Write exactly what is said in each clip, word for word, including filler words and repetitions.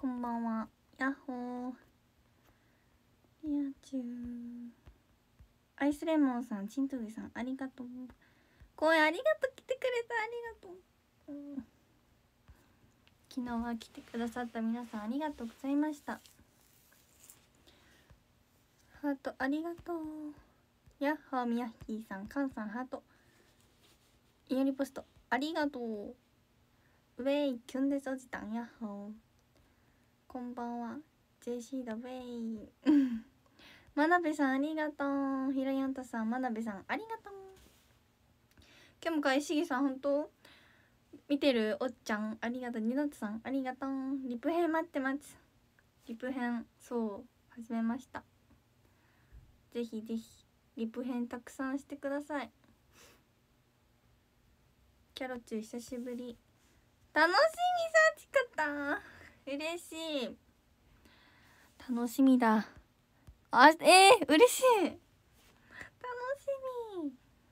んばんは。やっほー。リアチュー。アイスレモンさん、チントゥーさん、ありがとう。公演ありがとう、来てくれた、ありがとう。うん、昨日は来てくださった皆さん、ありがとうございました。ハート、ありがとう。やっほー、みやひーさん、かんさん、ハート。いよりポスト、ありがとう。ウェイ、キュンですおじたん、やっほー。こんばんは。ジェーシー だウェイ。真鍋さんありがとう。ひろやんたさん、真鍋さんありがとう。今日もかいしぎさん、本当見てるおっちゃんありがとう。ニノットさんありがとう。リプ編待ってます。リプ編、そう始めました。ぜひぜひリプ編たくさんしてください。キャロチュー久しぶり。楽しみさちかった嬉しい。楽しみだ。あ、えー、嬉しい。楽しみ。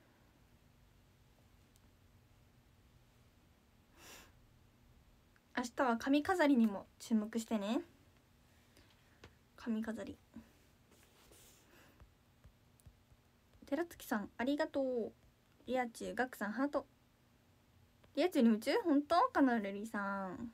明日は髪飾りにも注目してね。髪飾り。寺月さんありがとう。リアチューガクさんハート。リアチューに夢中本当かなるりさん。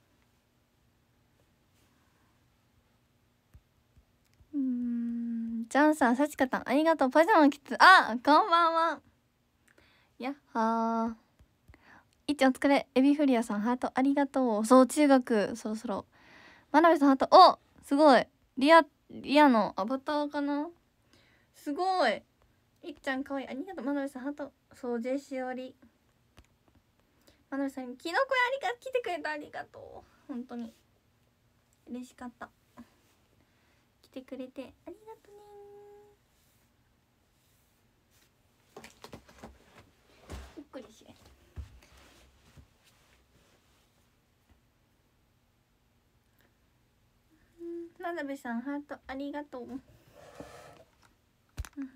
うーん、ジャンさん、さちかたん、ありがとう。パジャマ着つ、あ、こんばんは。やっはー。いっちゃんお疲れ。エビフリアさん、ハート、ありがとう。そう、中学、そろそろ。真鍋さん、ハート、お、すごい。リア、リアのアバターかな。すごい。いっちゃん、かわいい。ありがとう。真鍋さん、ハート。そう、ジェシオリ。真鍋さん、キノコありが、来てくれた、ありがとう。本当に。嬉しかった。来てくれて、ありがとね。ゆっくりし。真鍋さんハートありがとう。うん、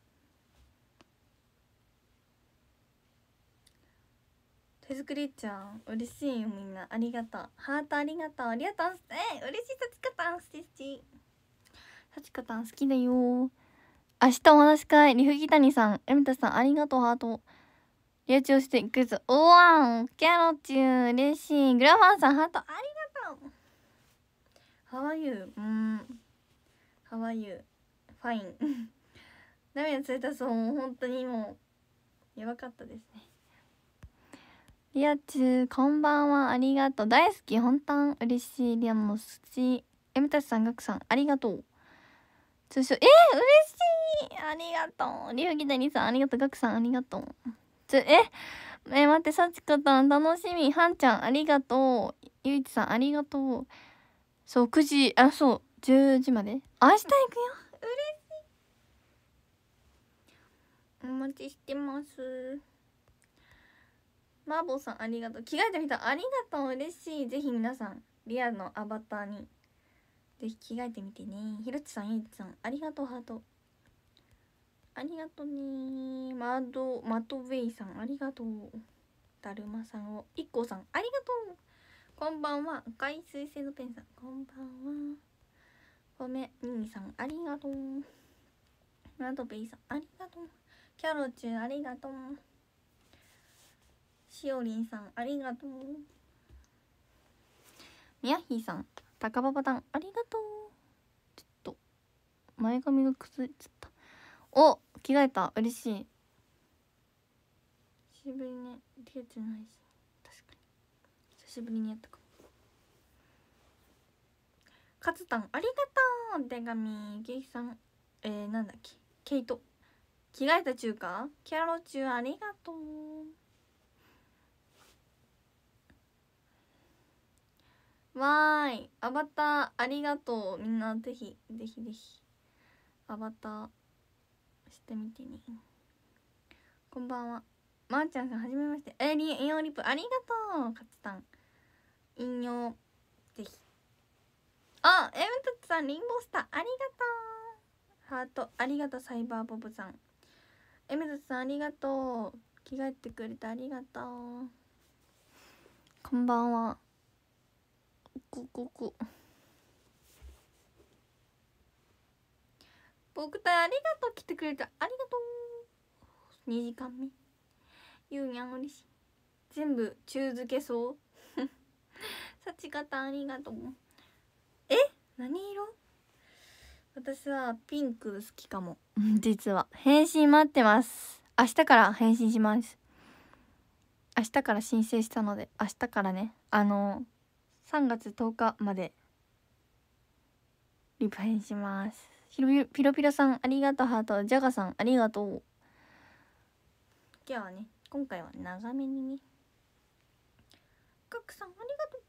手作りちゃん嬉しいよ。みんなありがとう。ハートありがとう。ありがとう。えー、嬉しい。さちかたんすてちさちかたん好きだよ。明日お話し会リフギタニさんエミタさんありがとう。ハートリアチをしていっかげつおわんキャロチュー嬉しい。グラファンさんハートありがとう。How are you? うん How are you? Fine 涙ついた。そうもう本当にもうやばかったですね。リアチューこんばんはありがとう。大好き本当ん嬉しい。リアも好き。エムタスさんガクさんありがとう。通称えー、嬉しいありがとう。リュウギタニさんありがとう。ガクさんありがとう。つええ待ってさちかたん楽しみ。はんちゃんありがとう。ゆいちさんありがとう。そうくじあそうじゅうじまで明日行くよ。嬉しい。お待ちしてます。マーボーさんありがとう。着替えてみたありがとう。嬉しい。ぜひ皆さんリアルのアバターにぜひ着替えてみてね。ひろちさんゆいちさんありがとう。ハートありがとうね。マドマトウェイさんありがとう。だるまさんをいっこうさんありがとう。こんばんは。赤い水星のペンさんこんばんは。ごめんミミさんありがとう。マドベイさんありがとう。キャロチューありがとう。しおりんさんありがとう。みやひーさんたかばばたんありがとう。ちょっと前髪が崩れちゃった。お着替えた嬉しい。久しぶりにリアチューないし確かに久しぶりにやったかも。かつたんありがとう。手紙ゲイさんえー、なんだっけケイト着替えた中華キャロチューありがとう。わーいアバターありがとう。みんなぜひぜひぜひアバターしてみてね。こんばんはまー、あ、ちゃんさんはじめまして。えー、リン引用リプありがとう。かつたん引用ぜひ。あエムトッツさんリンボスターありがとう。ハートありがとう。サイバーボブさんエムトッツさんありがとう。着替えてくれてありがとう。こんばんは。 こここ僕たありがとう、来てくれてありがとう。にじかんめゆうにゃん嬉しい。全部中付けそうさちかたありがとう。え、何色？私はピンク好きかも実は。返信待ってます。明日から返信します。明日から申請したので、明日からね、あのさんがつとおかまでリプ返します。ひろピロピロさんありがとう。ハート。ジャガさんありがとう。今日はね、今回は長めにね。ガクさんありがと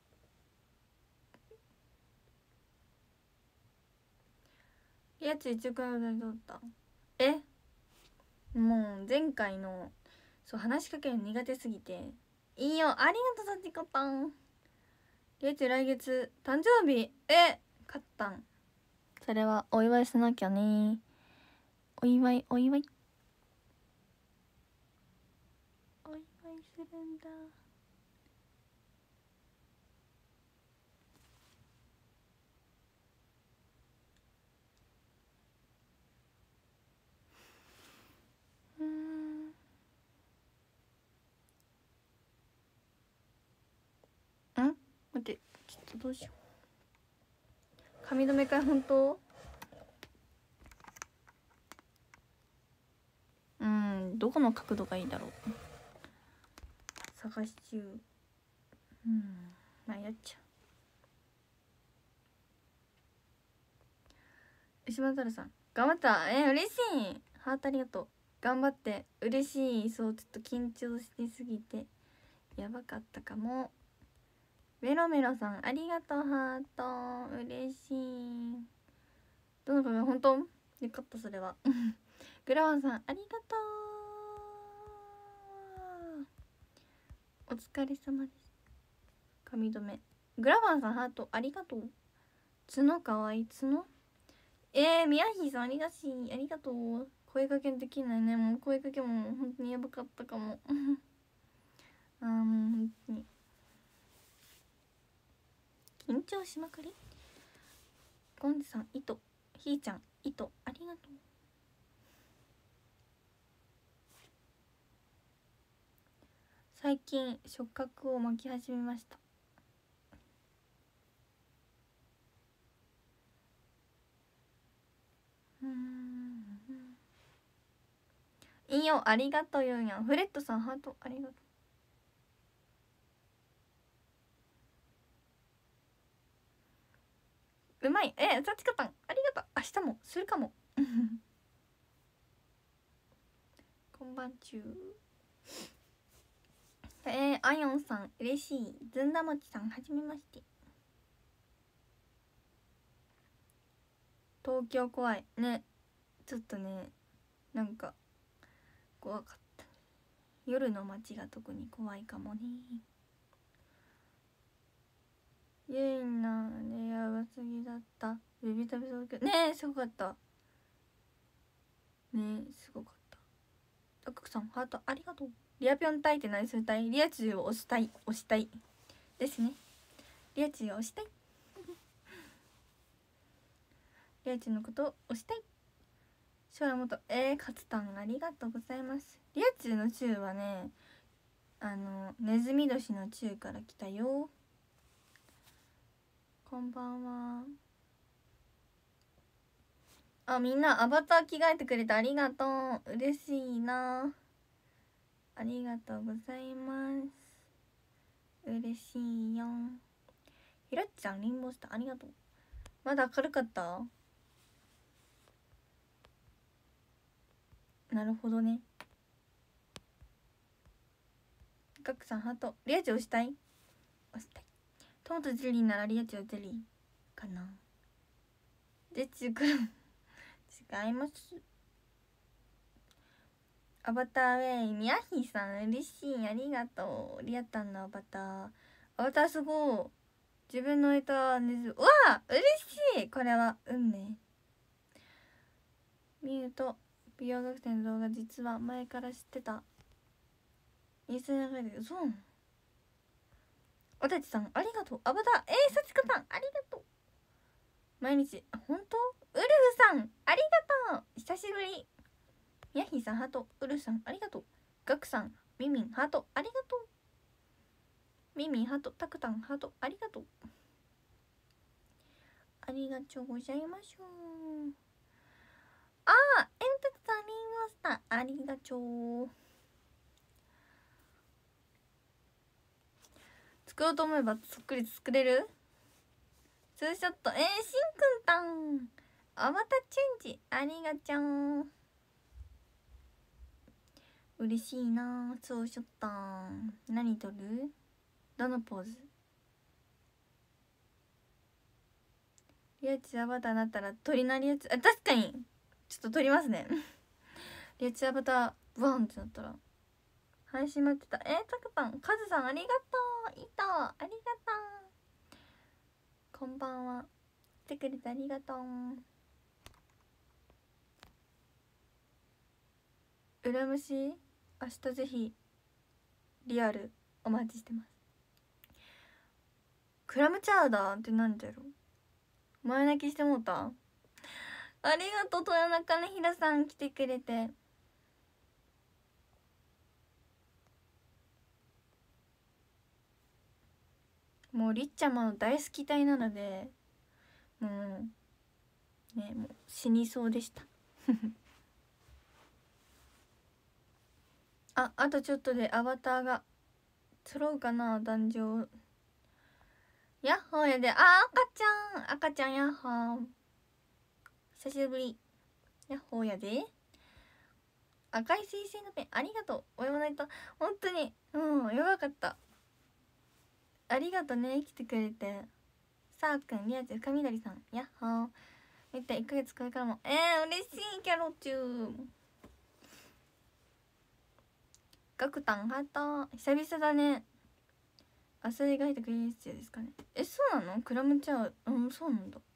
う。やついちおく円で取った。え、もう前回のそう話しかけるの苦手すぎて。いいよ、ありがとうさちこたん。やつ来月誕生日。え、勝ったん。それはお祝いしなきゃね。お祝いお祝いお祝いするんだ。うーん、ん待って、ちょっとどうしよう。髪留めかい本当？うん、どこの角度がいいだろう。探し中。うん、悩っちゃう。石松さん頑張った。えー、嬉しい。ハートありがとう。頑張って。嬉しい。そう、ちょっと緊張しすぎてやばかったかも。メロメロさんありがとう。ハート嬉しい。どの髪本当よかった。それはグラワンさんありがとう。お疲れ様です。髪留めグラワンさんハートありがとう。角かわいい。角えー、宮城さんありがしい。ありがとう。声かけできないね。もう声かけも本当にやばかったかもあー、もう本当に緊張しまくり。ゴンジさん糸、ひーちゃん糸ありがとう。最近触覚を巻き始めました。うーん、いいよ、ありがとう。ゆうやんフレットさんハートありがとう。うまい。えー、さちかたんありがとう。明日もするかもこんばんちゅう。えー、あよんさん嬉しい。ずんだもちさんはじめまして。東京怖いね。ちょっとね、なんか怖かった。夜の街が特に怖いかもね。ゆいなね、やばすぎだった。ベビー食べそうけどねえ、すごかったねえ、すごかった。あくくさんハートありがとう。リアピョンタイって何するたい？リアチューを押したい押したいですね。リアチューを押したいリアチューのことを押したい。空元えー、勝たんありがとうございます。リアチューのチューはね、あのネズミ年のチューから来たよ。こんばんは。あ、みんなアバター着替えてくれてありがとう。嬉しいな。ありがとうございます。嬉しいよ。ひらっちゃんリンボスターありがとう。まだ明るかった？なるほどね。ガクさんハート。リアチ押したい？押したい。トマトゼリーならリアチはゼリーかな。でちゅくる違います。アバターウェイミヤヒーさん嬉しい。ありがとう。リアタンのアバターアバターすごい。自分の歌ねずうわあ嬉しい。これは運命。見ると美容学生の動画実は前から知ってた。インスタに流れてる。そうおたちさんありがとう。アバターえー、さちこさんありがとう。毎日本当ウルフさんありがとう。久しぶり。みやひさんハート。ウルフさんありがとう。ガクさんミミンハートありがとう。ミミンハート。タクタンハートありがとう。ありがとうございましょう。あー、エンタさんありました。ありがとう。作ろうと思えばそっくり作れる。ツーショットえー、しんくんたんアバタチェンジありがちゃん。嬉しいな。ツーショット何撮る。どのポーズ。リアチアバターになったら鳥なりやつ。あ、確かにちょっと撮りますねリアチアバターバーンってなったら配信待ってた。えー、たくたんカズさんありがとう。いたありがとう。こんばんは。来てくれてありがとう。うらむし明日ぜひリアルお待ちしてます。クラムチャウダーってなんだろう。前泣きしてもうた。ありがとう。豊中のひらさん来てくれて。もうりっちゃまの大好き隊なのでもうねもう死にそうでしたああとちょっとでアバターが揃うかな。壇上ヤッホーやで。あ赤ちゃん赤ちゃんヤッホー久しぶり。ヤッホーやで。赤い水星のペンありがとう。お読まないと本当にうんやばかった。ありがとね来てくれて。さあくん、りあちゃん、深緑さん、やっほー。見ていっかげつこれからもえー、嬉しいキャロチュー。ガクタンハート久々だね。あそれが入ってくれるやつですかね。えそうなの。クラムチャウうんそうなんだ。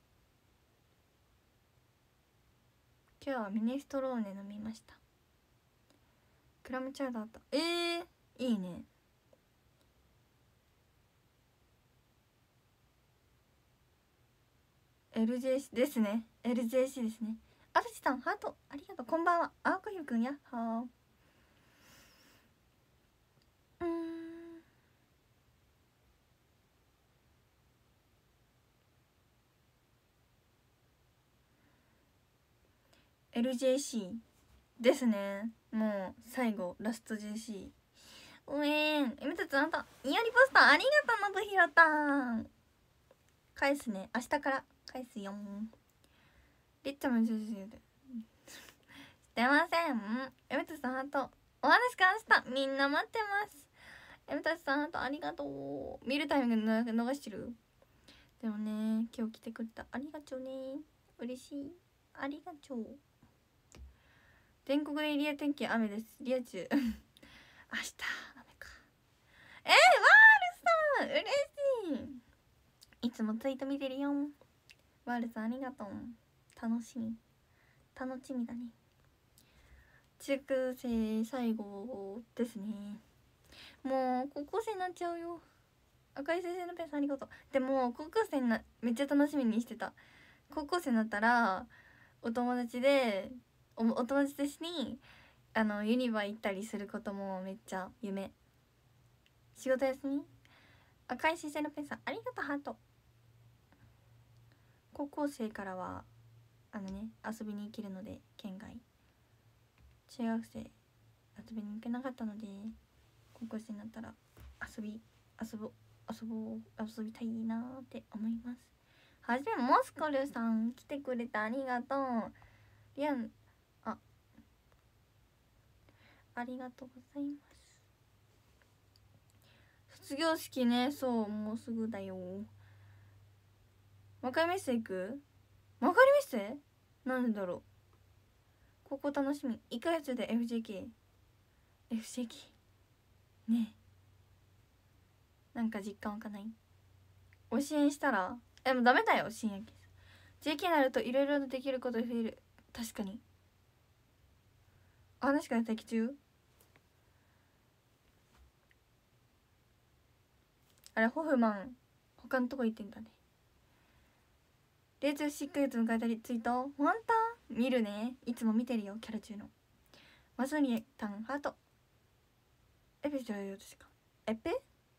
今日はミネストローネ飲みました。クラムチャウダーあったえー、いいね。エルジェーシー ですね。 エルジェーシー ですね。あるちさんハートありがとう。こんばんは。あこひろくんやっほー。うーん エルジェーシー ですね。もう最後ラスト ジェーシー。 おえんえめたつあんたイヤリポスターありがとう。のぶひろたん返すね。明日から返すよん。りっちゃんもジュジュでしてません。えめたつさんハートお話し明日みんな待ってます。えめたつさんハートありがとう。見るタイミング逃してる。でもね今日来てくれたありがとうね。嬉しいありがとう。全国でリア天気雨です。リア中明日雨か。えー、ワールさん嬉しい。いつもツイート見てるよ。ワールさんありがとう。楽しみ楽しみだね。中学生最後ですね。もう高校生になっちゃうよ。赤い先生のペンさんありがとう。でも高校生なめっちゃ楽しみにしてた。高校生になったらお友達でおお友達と一緒にあのユニバ行ったりすることもめっちゃ夢。仕事休み赤い視線のペンさんありがとう。ハート。高校生からはあのね遊びに行けるので県外。中学生遊びに行けなかったので高校生になったら遊び遊ぼ遊ぼう遊びたいなーって思います。はじめモスコルさん来てくれてありがとう。リアンあありがとうございます。卒業式ねそうもうすぐだよ。若いメッセ行く。若いメッセなんでだろう。高校楽しみいっかげつで エフジェーケー エフジェーケー ねえなんか実感湧かない。お支援したらえもうダメだよ新薬 ジェーケー になるといろいろできること増える。確かに話から的中あれホフマン他のとこ行ってんだね。レーズしっかりと迎えたりツイートほんと見るね。いつも見てるよキャラ中の。マソリタンハートエペじゃないよ確か。エペ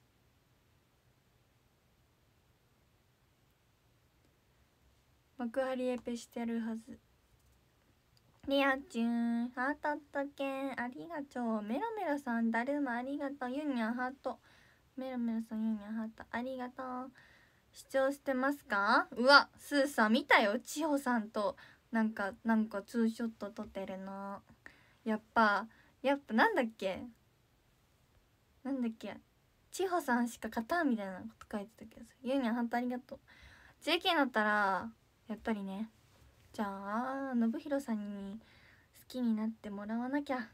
幕張エペしてるはず。リアチューンハートっとけんありがとう。メロメロさんだるまありがとう。ユニャンハートメロメロさんユニャンハートありがとう。視聴してますか。うわスーさん見たよ。千穂さんとなんかなんかツーショット撮ってるな。やっぱやっぱなんだっけなんだっけ千穂さんしか勝たんみたいなこと書いてたけど、ユニャンハートありがとう。ジェーケー になったらやっぱりね、じゃあ信弘さんに好きになってもらわなきゃ。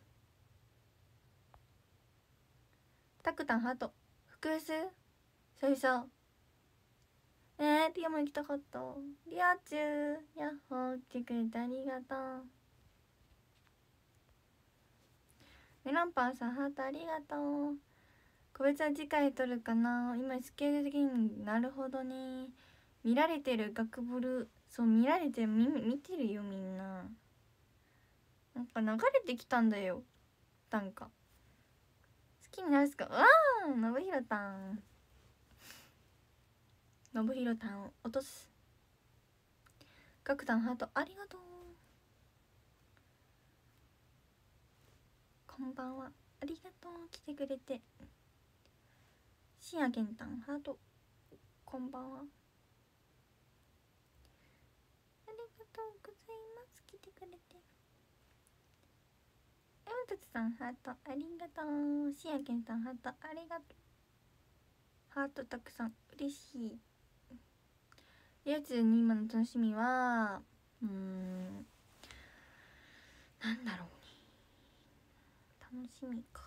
タクタンハート福ス久々。えー、リアも行きたかった。リアチューヤッホー来てくれてありがとう。メロンパンさんハートありがとう。個別は次回撮るかな。今スケール的になるほどね。見られてるガクブル。そう見られてる見見てるよみんな。なんか流れてきたんだよなんか。好きになるっすか。うわーのぶひろたんのぶひろたんを落とす。ガクタンハートありがとう。こんばんはありがとう来てくれて。しやけんたんハートこんばんはありがとうございます。来てくれて。えむとつさんハートありがとう。しやけんさんハートありがとう。ハートたくさん嬉しい。リア充に今の楽しみはうーんなんだろうね。楽しみか。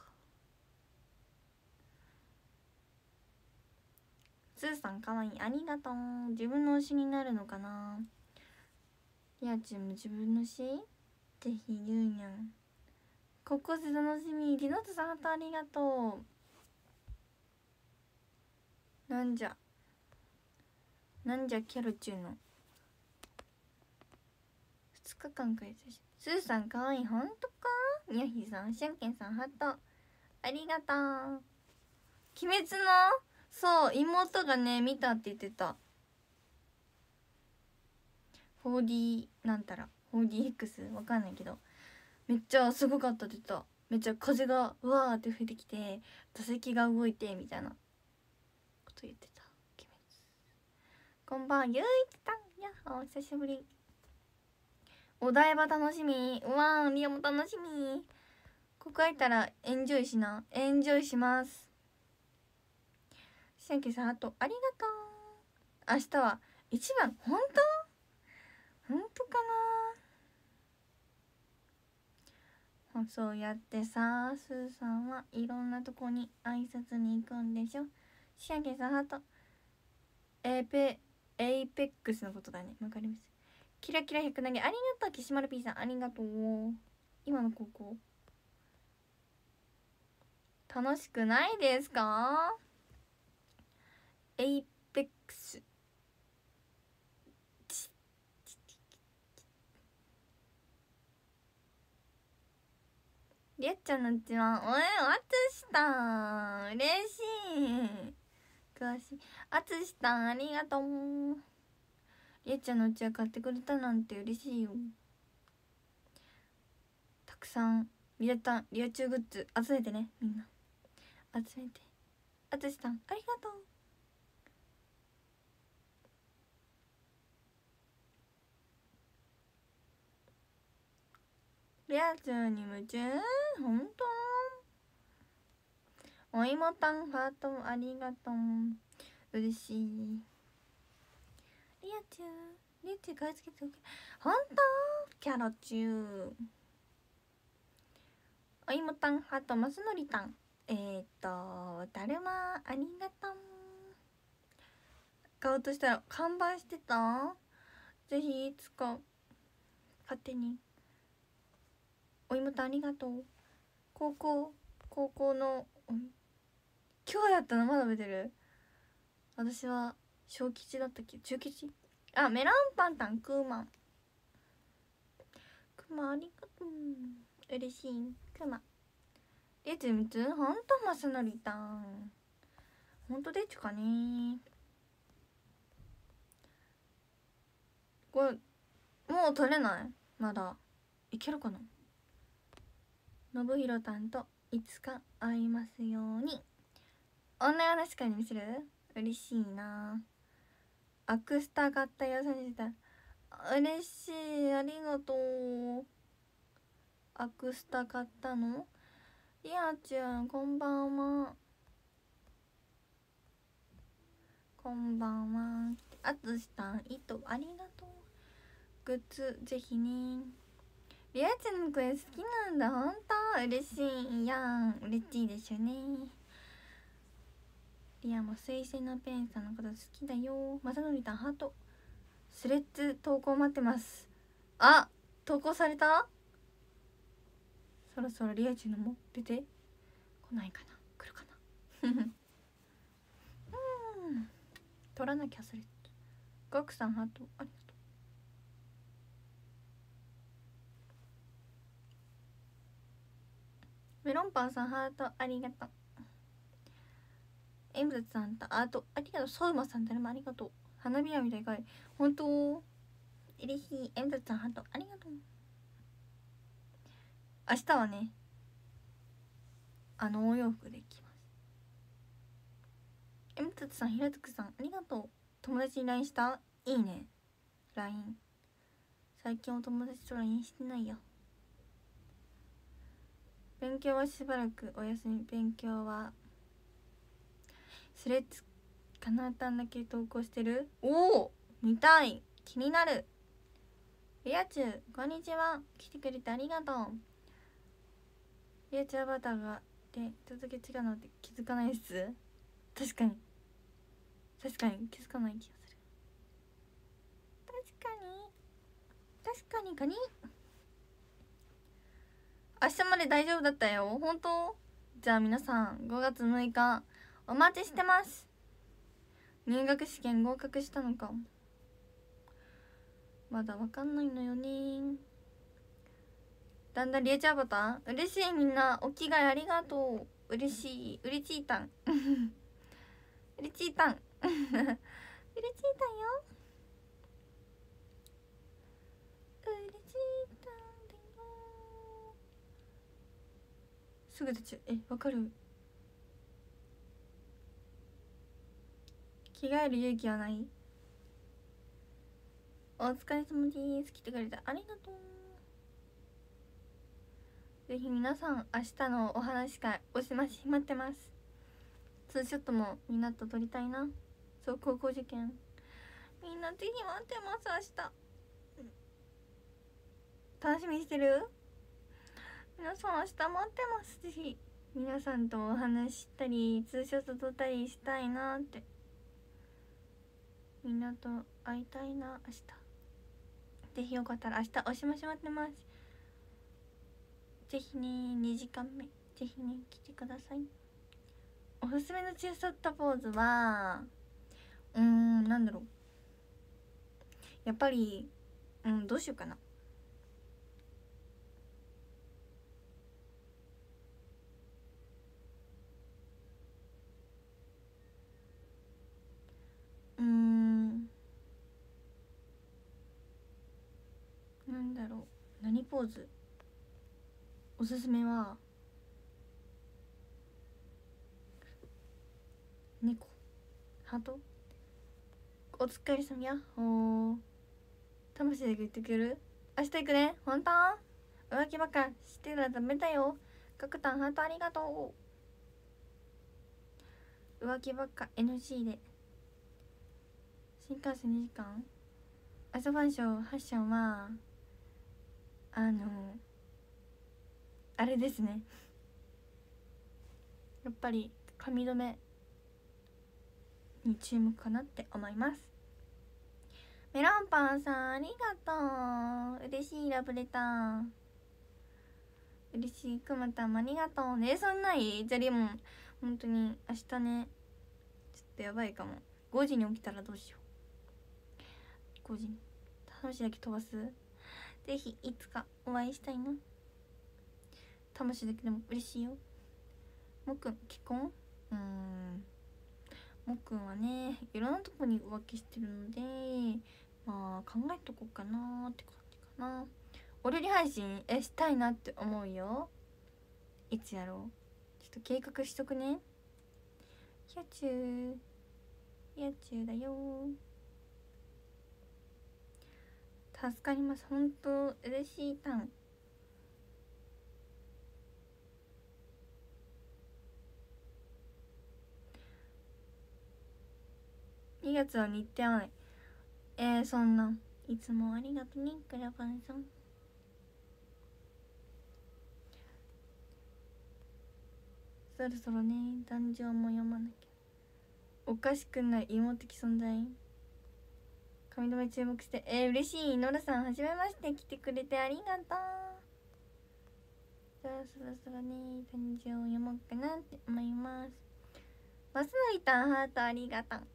スーさんかわいいありがとう。自分の推しになるのかな。リア充も自分の推しぜひゆうにゃん高校生楽しみ。リノートさんハートありがとう。なんじゃなんじゃキャロチューのふつかかん開催し。スーさんかわいいほんとか。みやひさんしゃんけんさんハートありがとう。鬼滅のそう妹がね見たって言ってた。 フォーディー なんたら フォーディーエックス わかんないけどめっちゃすごかったって言った。めっちゃ風がうわーって吹いてきて座席が動いてみたいなこと言ってた。鬼滅こんばんはゆういちさんやっほー久しぶり。お台場楽しみ。うわーリアも楽しみ。ここ入ったらエンジョイしな。エンジョイします。しゃんけさんあとありがとう。明日はいちばんほんとほんとかな。そうやってさスーさんはいろんなとこに挨拶に行くんでしょ。しゃんけさんハートエーペエイペックスのことだね。わかります。キラキラひゃく投げありがとう。キシマル P さんありがとう。今の高校楽しくないですか。エイペックスりゃっちゃんのうちはおいあつしたん嬉しい。詳しいあつしたんありがとう。りゃっちゃんのうちは買ってくれたなんて嬉しいよ。たくさんリアタンリアチューグッズ集めてねみんな集めて。あつしさんありがとう。リア充に夢中ほんと。おいもたんハートありがとう嬉しい。リア充リア充買い付けておけほんと。キャロチューおいもたんハートマスノリタンえー、っとだるまありがとう。買おうとしたら完売してた。ぜひいつか勝手に。おいもたんありがとう。高校高校の今日やったのまだ覚えてる。 私は小吉だったっけ、中吉。あ、メロンパンタンクーマン、クマありがとう、嬉しい。クマりゅうちみつ、ほんとまさのりたん、ほんとでちゅかね。これもう取れない？まだいけるかな。信弘たんといつか会いますように。女話会に見せる？嬉しいな。アクスタ買ったよ、さんじゅうだい。嬉しい、ありがとう。アクスタ買ったの？りあちゃんこんばんは。こんばんは。あつしさん糸ありがとう。グッズぜひね。りあちゃんの声好きなんだ、ほんと嬉しいやん。嬉しいでしょね。リアも水星のペンさんのこと好きだよ。まさのりたんハート。スレッズ投稿待ってます。あ、投稿された？そろそろリアちゃんのも出て来ないかな、来るかな。うん取らなきゃスレッズ。ガクさんハートありがとう。メロンパンさんハートありがとう。エムズさんとアートありがとう。ソウマさん誰もありがとう。花びらみたいかい、ほんと嬉しい。エムズさんハートありがとう。明日はね、あのお洋服で行きます。エムズさん、ひらつくさんありがとう。友達に ライン した？いいね ライン。 最近お友達と ライン してないよ。勉強はしばらくお休み。勉強はスレッズかなたんだけ投稿してる。おお見たい、気になる。リアチューこんにちは、来てくれてありがとう。リアチューアバターがで続け違うのって気づかないっす。確かに確かに気づかない気がする。確かに確かにかに。明日まで大丈夫だったよ、本当。じゃあ皆さんごがつむいかお待ちしてます。入学試験合格したのかまだわかんないのよね。だんだんリエチャーバター嬉しい。みんなお着替えありがとう。嬉しい、うれちーたんうれちーたんうれちーたんよ。うれちーたんだよ。すぐ出ちゃう。え、わかる。着替える勇気はない。お疲れ様です。来てくれてありがとう。ぜひ皆さん明日のお話会おしまし待ってます。ツーショットもみんなと撮りたいな。そう、高校受験みんなぜひ待ってます。明日楽しみにしてる。皆さん明日待ってます。ぜひ皆さんとお話ししたりツーショット撮ったりしたいなって。みんなと会いたいな明日。ぜひよかったら明日おしまし待ってます。ぜひね、にじかんめぜひね来てください。おすすめのツーショットポーズはうーんなんだろう、やっぱりうんどうしようかな。うーんなんだろう、何ポーズ。おすすめは猫ハート。お疲れ様やっほー。魂で言ってくる。明日行くね、ほんと。浮気ばっかしてたらダメだよ。角炭ハートありがとう。浮気ばっか エヌジー で新幹線にじかん。朝ファンショーファッションはあのあれですね、やっぱり髪留めに注目かなって思います。メロンパンさんありがとう。嬉しいラブレター。嬉しい。くまたんもありがとうね。そんないじゃあでも本当に明日ねちょっとやばいかも。 ごじに起きたらどうしよう。ごじに魂だけ飛ばす。ぜひいつかお会いしたいな。魂だけでも嬉しいよ。もっくん結婚、うーんもっくんはねいろんなとこに浮気してるので、まあ考えとこうかなって感じかな。お料理配信えしたいなって思うよ。いつやろう。ちょっと計画しとくね。やちゅうやちゅうだよ。助かります。ほんと嬉しいたん。にがつは日程はない。えー、そんないつもありがとねクラバンさん。そろそろね壇上も読まなきゃ。おかしくない妹的存在。髪留め注目して。えー、嬉しい。ノラさんはじめまして。来てくれてありがとう。じゃあそろそろね誕生を読もうかなって思います。マスノリタンハートありがとう。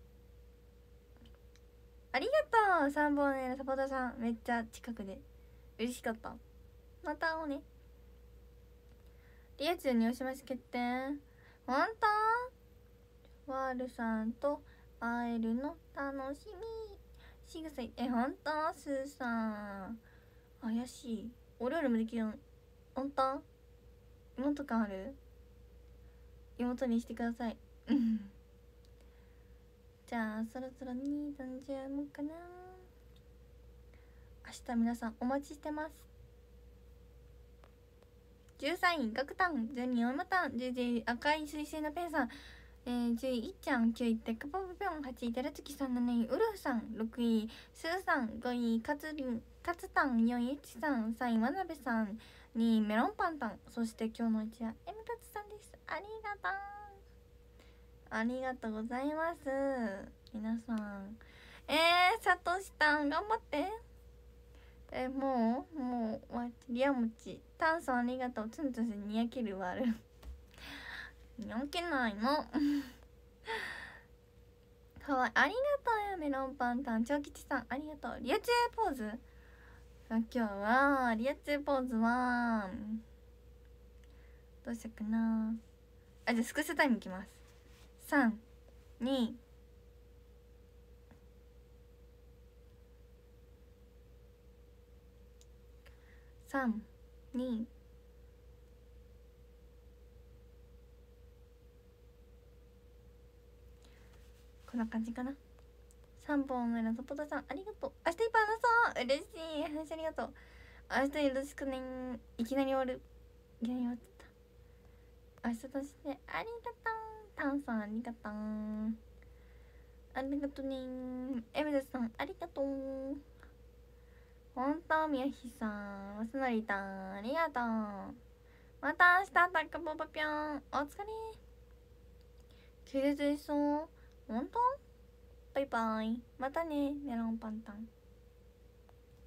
ありがとう。さんぼんねのサポーターさんめっちゃ近くで嬉しかった。また会おうね。リア充におしまし決定。ほんとワールさんと会えるの楽しみ。しぐさえほんとスーさん怪しい。お料理もできるのほんと。妹感ある。妹にしてくださいじゃあそろそろにさんじゅうもかな。明日皆さんお待ちしてます。じゅうさんいガクタン、じゅうにオイマタン、じゅういち赤い水星のペンさん、えー、じゅういいっちゃん、きゅういテックポップピョン、はちいテラツキさん、なないウルフさん、ろくいスーさん、ごいカツリンカツタン、よんいエチさん、さんいワナベさん、にいメロンパンタン、そして今日のうちはエムタツさんです。ありがとうありがとうございます皆さん。えー、サトシタン頑張って。えもうもうわリアムチタンさんありがとう。ツンツンにやけるわるにやけないのかわいい。ありがとうよメロンパンタン。長吉さんありがとう。リアチェポーズ今日はリアチェポーズはどうしようかなあ。じゃあスクショタイムいきます。さんにさんにこんな感じかな。さんぼんめのサポートさんありがとう。明日いっぱい話そう。嬉しい話ありがとう。明日よろしくね。いきなり終わる。いきなり終わっちゃった。明日としてありがとう。タンさんありがとう。ありがとうね。エメデスさんありがとう。本当宮城さんマスノリタンありがとう。また明日タックポポピョンお疲れ。休日しそう。本当バイバイ。またねメロンパンタン。